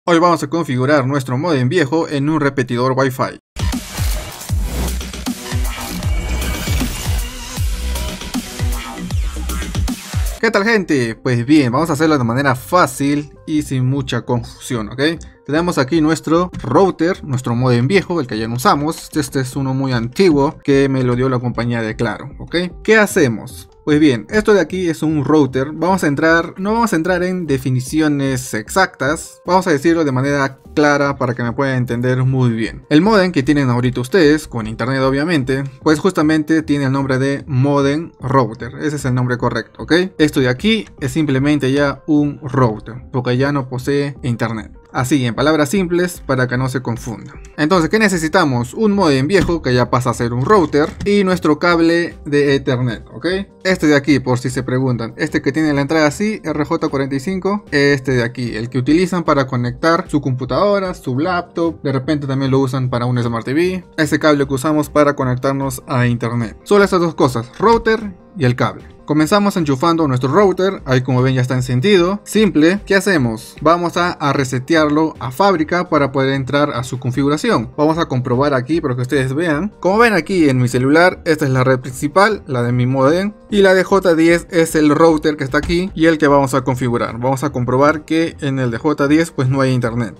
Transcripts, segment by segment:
Hoy vamos a configurar nuestro módem viejo en un repetidor Wi-Fi. ¿Qué tal, gente? Pues bien, vamos a hacerlo de manera fácil y sin mucha confusión, ¿ok? Tenemos aquí nuestro router, nuestro módem viejo, el que ya no usamos. Este es uno muy antiguo que me lo dio la compañía de Claro, ¿ok? ¿Qué hacemos? Pues bien, esto de aquí es un router. no vamos a entrar en definiciones exactas, vamos a decirlo de manera clara para que me puedan entender muy bien. El modem que tienen ahorita ustedes, con internet obviamente, pues justamente tiene el nombre de modem router. Ese es el nombre correcto, ¿ok? Esto de aquí es simplemente ya un router, porque ya no posee internet. Así, en palabras simples, para que no se confunda. Entonces, ¿qué necesitamos? Un modem viejo que ya pasa a ser un router y nuestro cable de Ethernet, ¿ok? Este de aquí, por si se preguntan, este que tiene la entrada así, RJ45, este de aquí, el que utilizan para conectar su computadora, su laptop, de repente también lo usan para un Smart TV, ese cable que usamos para conectarnos a internet. Solo estas dos cosas, router y el cable. Comenzamos enchufando nuestro router, ahí como ven ya está encendido. Simple, ¿qué hacemos? Vamos a resetearlo a fábrica para poder entrar a su configuración. Vamos a comprobar aquí para que ustedes vean. Como ven aquí en mi celular, esta es la red principal, la de mi modem, y la de J10 es el router que está aquí y el que vamos a configurar. Vamos a comprobar que en el de J10 pues no hay internet.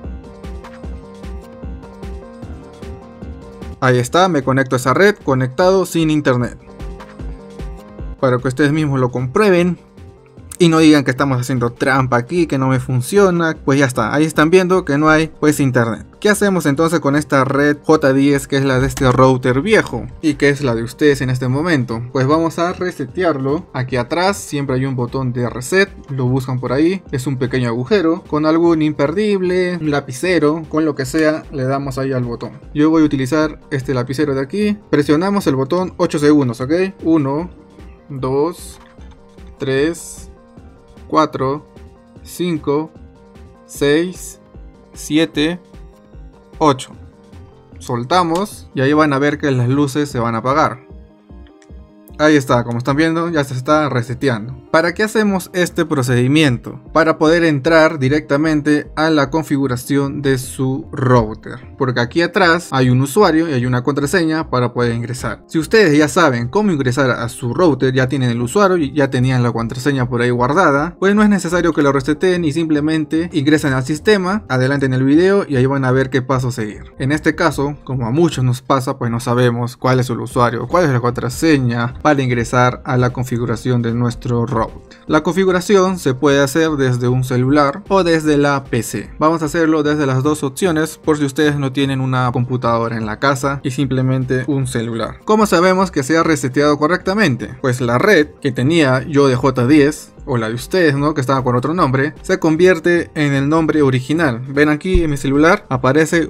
Ahí está, me conecto a esa red, conectado sin internet. Para que ustedes mismos lo comprueben y no digan que estamos haciendo trampa aquí, que no me funciona. Pues ya está, ahí están viendo que no hay pues internet. ¿Qué hacemos entonces con esta red J10 que es la de este router viejo y que es la de ustedes en este momento? Pues vamos a resetearlo. Aquí atrás siempre hay un botón de reset, lo buscan por ahí, es un pequeño agujero con algún imperdible, un lapicero, con lo que sea le damos ahí al botón. Yo voy a utilizar este lapicero de aquí, presionamos el botón 8 segundos, ¿ok? 1, 2, 3, 4, 5, 6, 7, 8. Soltamos y ahí van a ver que las luces se van a apagar. Ahí está, como están viendo ya se está reseteando. ¿Para qué hacemos este procedimiento? Para poder entrar directamente a la configuración de su router. Porque aquí atrás hay un usuario y hay una contraseña para poder ingresar. Si ustedes ya saben cómo ingresar a su router, ya tienen el usuario y ya tenían la contraseña por ahí guardada, pues no es necesario que lo reseten y simplemente ingresen al sistema, adelanten el video y ahí van a ver qué paso seguir. En este caso, como a muchos nos pasa, pues no sabemos cuál es el usuario, cuál es la contraseña para ingresar a la configuración de nuestro router. La configuración se puede hacer desde un celular o desde la PC. Vamos a hacerlo desde las dos opciones por si ustedes no tienen una computadora en la casa y simplemente un celular. ¿Cómo sabemos que se ha reseteado correctamente? Pues la red que tenía yo de J10 o la de ustedes, ¿no? Que estaba con otro nombre, se convierte en el nombre original. Ven aquí en mi celular, aparece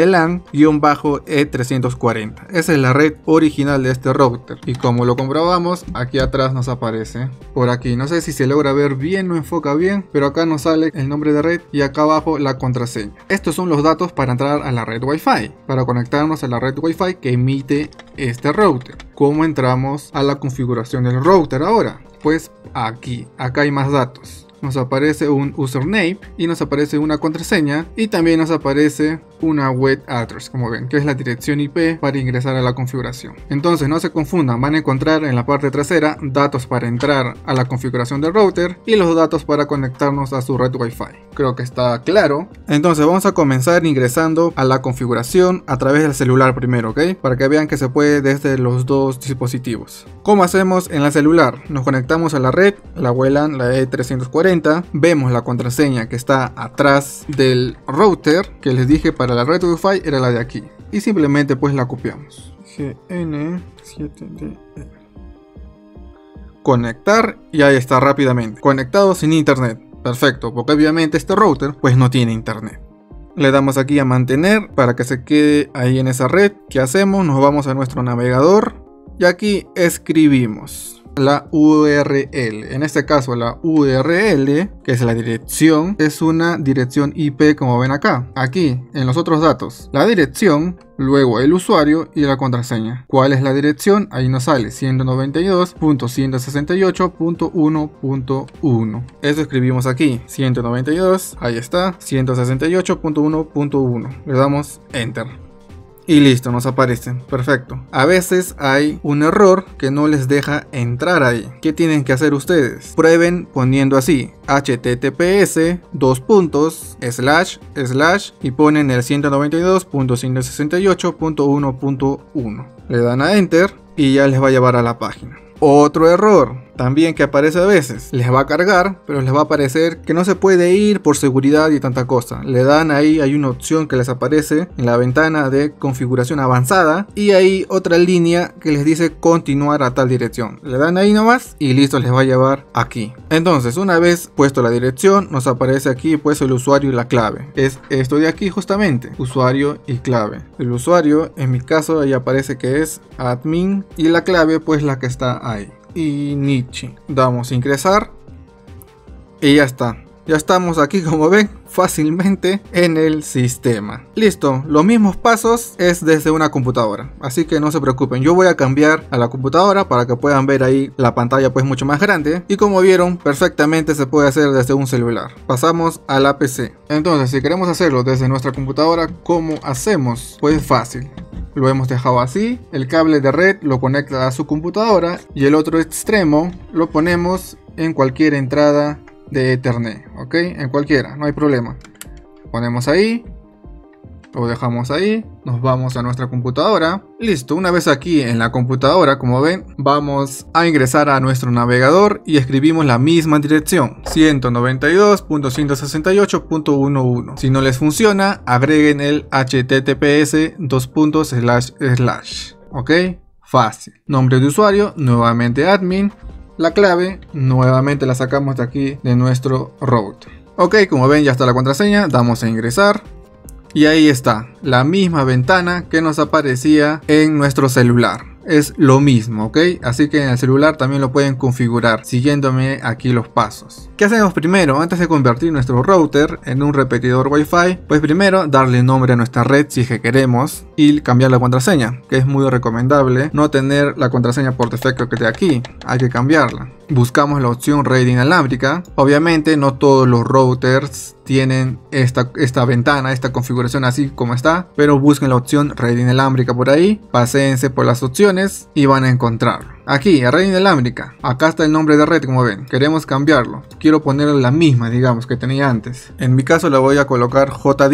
WLAN-E340. Esa es la red original de este router. Y como lo comprobamos, aquí atrás nos aparece. Por aquí, no sé si se logra ver bien, no enfoca bien, pero acá nos sale el nombre de red y acá abajo la contraseña. Estos son los datos para entrar a la red Wi-Fi, para conectarnos a la red Wi-Fi que emite este router. ¿Cómo entramos a la configuración del router ahora? Pues aquí, acá hay más datos. Nos aparece un username y nos aparece una contraseña y también nos aparece una web address, como ven, que es la dirección IP para ingresar a la configuración. Entonces no se confundan, van a encontrar en la parte trasera datos para entrar a la configuración del router y los datos para conectarnos a su red Wi-Fi. Creo que está claro. Entonces vamos a comenzar ingresando a la configuración a través del celular primero, ¿ok? Para que vean que se puede desde los dos dispositivos. ¿Cómo hacemos en la celular? Nos conectamos a la red, la WLAN, la E340. Vemos la contraseña que está atrás del router que les dije para la red Wi-Fi era la de aquí y simplemente pues la copiamos. GN7D. Conectar y ahí está rápidamente conectado sin internet. Perfecto, porque obviamente este router pues no tiene internet. Le damos aquí a mantener para que se quede ahí en esa red. ¿Qué hacemos? Nos vamos a nuestro navegador y aquí escribimos la URL. En este caso la URL, que es la dirección, es una dirección IP como ven acá. Aquí en los otros datos, la dirección, luego el usuario y la contraseña. ¿Cuál es la dirección? Ahí nos sale 192.168.1.1. Eso escribimos aquí, 192, ahí está, 168.1.1. Le damos Enter. Y listo, nos aparece. Perfecto. A veces hay un error que no les deja entrar ahí. ¿Qué tienen que hacer ustedes? Prueben poniendo así: https:// y ponen el 192.168.1.1. Le dan a Enter y ya les va a llevar a la página. Otro error también que aparece a veces, les va a cargar, pero les va a aparecer que no se puede ir por seguridad y tanta cosa. Le dan ahí, hay una opción que les aparece en la ventana de configuración avanzada y hay otra línea que les dice continuar a tal dirección. Le dan ahí nomás y listo, les va a llevar aquí. Entonces, una vez puesto la dirección, nos aparece aquí pues el usuario y la clave. Es esto de aquí justamente, usuario y clave. El usuario, en mi caso, ahí aparece que es admin y la clave pues la que está ahí. Y Nichi, damos ingresar y ya está. Ya estamos aquí, como ven, fácilmente en el sistema. Listo, los mismos pasos es desde una computadora, así que no se preocupen. Yo voy a cambiar a la computadora para que puedan ver ahí la pantalla pues mucho más grande. Y como vieron, perfectamente se puede hacer desde un celular. Pasamos a la PC. Entonces, si queremos hacerlo desde nuestra computadora, ¿cómo hacemos? Pues fácil. Lo hemos dejado así, el cable de red lo conecta a su computadora y el otro extremo lo ponemos en cualquier entrada de Ethernet, ok, en cualquiera, no hay problema. Ponemos ahí, lo dejamos ahí, nos vamos a nuestra computadora. Listo, una vez aquí en la computadora, como ven, vamos a ingresar a nuestro navegador y escribimos la misma dirección, 192.168.1.1. Si no les funciona, agreguen el https://. Ok, fácil. Nombre de usuario, nuevamente admin. La clave, nuevamente la sacamos de aquí de nuestro router. Ok, como ven, ya está la contraseña, damos a ingresar. Y ahí está, la misma ventana que nos aparecía en nuestro celular. Es lo mismo, ¿ok? Así que en el celular también lo pueden configurar siguiéndome aquí los pasos. ¿Qué hacemos primero? Antes de convertir nuestro router en un repetidor Wi-Fi, pues primero darle nombre a nuestra red si es que queremos y cambiar la contraseña, que es muy recomendable no tener la contraseña por defecto que esté aquí, hay que cambiarla. Buscamos la opción red inalámbrica. Obviamente no todos los routers tienen esta ventana, esta configuración así como está, pero busquen la opción red inalámbrica por ahí, paséense por las opciones y van a encontrarlo. Aquí, a red inalámbrica, acá está el nombre de red, como ven, queremos cambiarlo, quiero ponerle la misma, digamos, que tenía antes. En mi caso le voy a colocar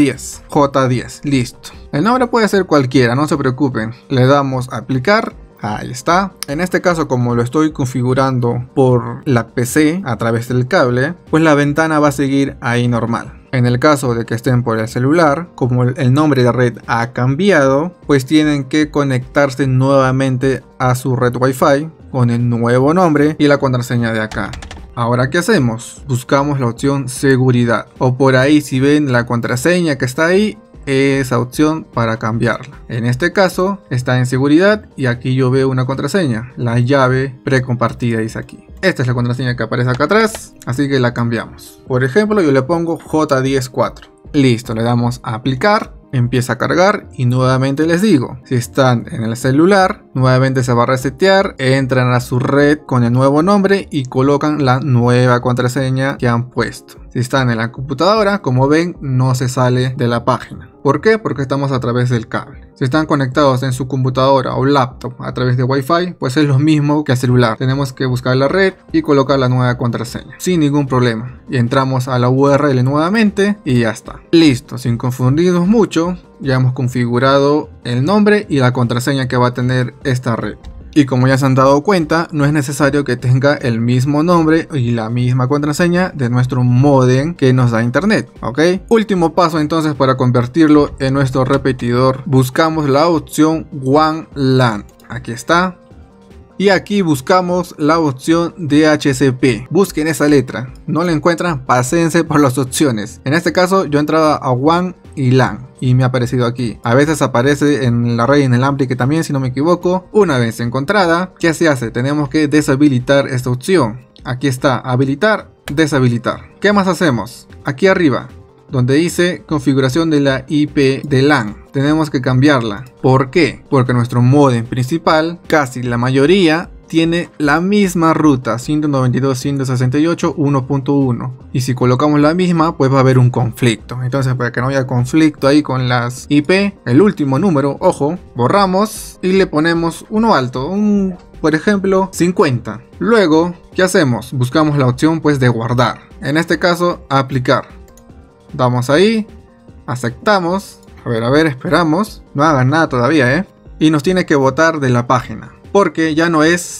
J10, listo. El nombre puede ser cualquiera, no se preocupen, le damos a aplicar. Ahí está. En este caso, como lo estoy configurando por la PC a través del cable, pues la ventana va a seguir ahí normal. En el caso de que estén por el celular, como el nombre de red ha cambiado, pues tienen que conectarse nuevamente a su red Wi-Fi con el nuevo nombre y la contraseña de acá. Ahora, ¿qué hacemos? Buscamos la opción seguridad, o por ahí si ven la contraseña que está ahí, esa opción para cambiarla. En este caso está en seguridad y aquí yo veo una contraseña, la llave precompartida dice aquí. Esta es la contraseña que aparece acá atrás, así que la cambiamos. Por ejemplo, yo le pongo J104. Listo, le damos a aplicar. Empieza a cargar y nuevamente les digo, si están en el celular, nuevamente se va a resetear, entran a su red con el nuevo nombre y colocan la nueva contraseña que han puesto. Si están en la computadora, como ven, no se sale de la página. ¿Por qué? Porque estamos a través del cable. Si están conectados en su computadora o laptop a través de Wi-Fi, pues es lo mismo que el celular. Tenemos que buscar la red y colocar la nueva contraseña, sin ningún problema. Y entramos a la URL nuevamente y ya está. Listo, sin confundirnos mucho, ya hemos configurado el nombre y la contraseña que va a tener esta red. Y como ya se han dado cuenta, no es necesario que tenga el mismo nombre y la misma contraseña de nuestro módem que nos da internet, ¿ok? Último paso entonces para convertirlo en nuestro repetidor. Buscamos la opción WAN LAN. Aquí está. Y aquí buscamos la opción DHCP. Busquen esa letra. No la encuentran, paséense por las opciones. En este caso yo entraba a WAN y LAN. Y me ha aparecido aquí. A veces aparece en la red inalámbrica también, si no me equivoco. Una vez encontrada, ¿qué se hace? Tenemos que deshabilitar esta opción. Aquí está, habilitar, deshabilitar. ¿Qué más hacemos? Aquí arriba, donde dice configuración de la IP de LAN, tenemos que cambiarla. ¿Por qué? Porque nuestro módem principal, casi la mayoría, tiene la misma ruta 192.168.1.1 y si colocamos la misma pues va a haber un conflicto. Entonces, para que no haya conflicto ahí con las IP, el último número, ojo, borramos y le ponemos uno alto, por ejemplo 50. Luego, ¿qué hacemos? Buscamos la opción pues de guardar, en este caso aplicar, damos ahí, aceptamos, a ver, esperamos, no hagan nada todavía y nos tiene que botar de la página. Porque ya no es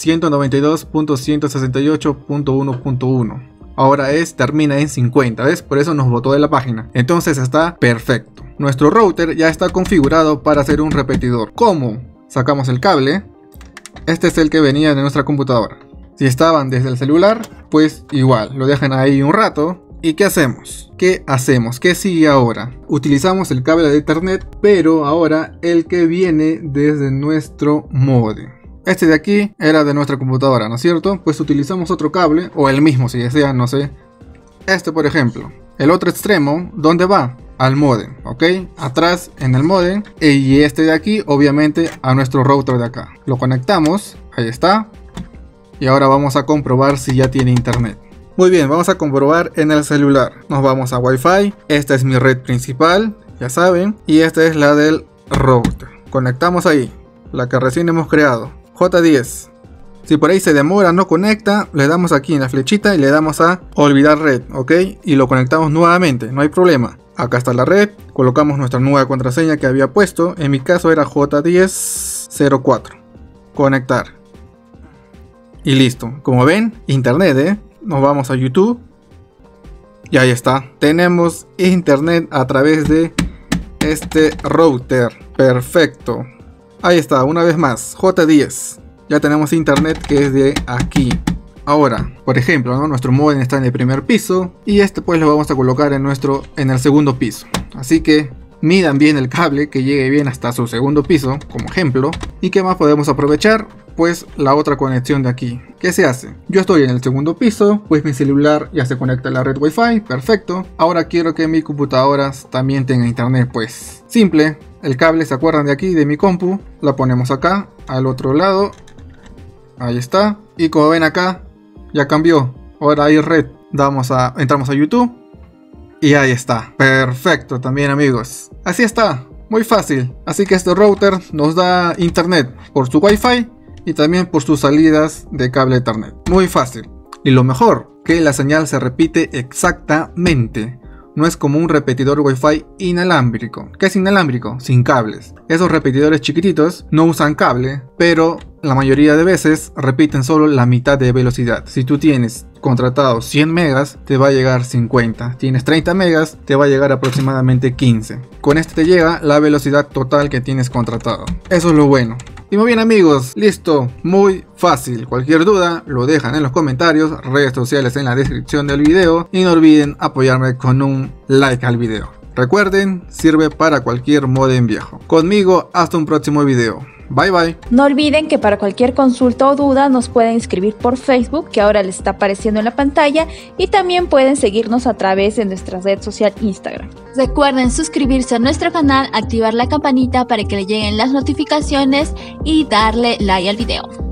192.168.1.1. Ahora termina en 50, ¿ves? Por eso nos botó de la página. Entonces está perfecto. Nuestro router ya está configurado para hacer un repetidor. ¿Cómo? Sacamos el cable. Este es el que venía de nuestra computadora. Si estaban desde el celular, pues igual, lo dejan ahí un rato. ¿Y qué hacemos? ¿Qué sigue ahora? Utilizamos el cable de Ethernet, pero ahora el que viene desde nuestro módem. Este de aquí era de nuestra computadora, ¿no es cierto? Pues utilizamos otro cable, o el mismo si desean, no sé. Este por ejemplo. El otro extremo, ¿dónde va? Al módem, ¿ok? Atrás en el módem. Y este de aquí, obviamente, a nuestro router de acá. Lo conectamos, ahí está. Y ahora vamos a comprobar si ya tiene internet. Muy bien, vamos a comprobar en el celular. Nos vamos a Wi-Fi. Esta es mi red principal, ya saben. Y esta es la del router. Conectamos ahí, la que recién hemos creado. J10. Si por ahí se demora, no conecta, le damos aquí en la flechita y le damos a olvidar red, ¿ok? Y lo conectamos nuevamente, no hay problema. Acá está la red, colocamos nuestra nueva contraseña que había puesto, en mi caso era J1004. Conectar. Y listo, como ven, internet, nos vamos a YouTube. Y ahí está, tenemos internet a través de este router, perfecto. Ahí está, una vez más, J10. Ya tenemos internet que es de aquí. Ahora, por ejemplo, ¿no? Nuestro módem está en el primer piso y este pues lo vamos a colocar en el segundo piso. Así que midan bien el cable, que llegue bien hasta su segundo piso, como ejemplo. ¿Y qué más podemos aprovechar? Pues la otra conexión de aquí. ¿Qué se hace? Yo estoy en el segundo piso, pues mi celular ya se conecta a la red Wi-Fi, perfecto. Ahora quiero que mi computadora también tenga internet, pues simple. El cable, ¿se acuerdan de aquí, de mi compu? La ponemos acá, al otro lado. Ahí está. Y como ven acá, ya cambió. Ahora hay red. Entramos a YouTube. Y ahí está. Perfecto también, amigos. Así está. Muy fácil. Así que este router nos da internet por su Wi-Fi y también por sus salidas de cable Ethernet. Muy fácil. Y lo mejor, que la señal se repite exactamente. No es como un repetidor Wi-Fi inalámbrico. ¿Qué es inalámbrico? Sin cables. Esos repetidores chiquititos no usan cable, pero la mayoría de veces repiten solo la mitad de velocidad. Si tú tienes contratado 100 megas, te va a llegar 50. Tienes 30 megas, te va a llegar aproximadamente 15. Con este te llega la velocidad total que tienes contratado. Eso es lo bueno. Y muy bien, amigos, listo, muy fácil. Cualquier duda lo dejan en los comentarios, redes sociales en la descripción del video y no olviden apoyarme con un like al video. Recuerden, sirve para cualquier módem viejo. Conmigo hasta un próximo video. Bye bye. No olviden que para cualquier consulta o duda nos pueden escribir por Facebook, que ahora les está apareciendo en la pantalla, y también pueden seguirnos a través de nuestra red social Instagram. Recuerden suscribirse a nuestro canal, activar la campanita para que le lleguen las notificaciones y darle like al video.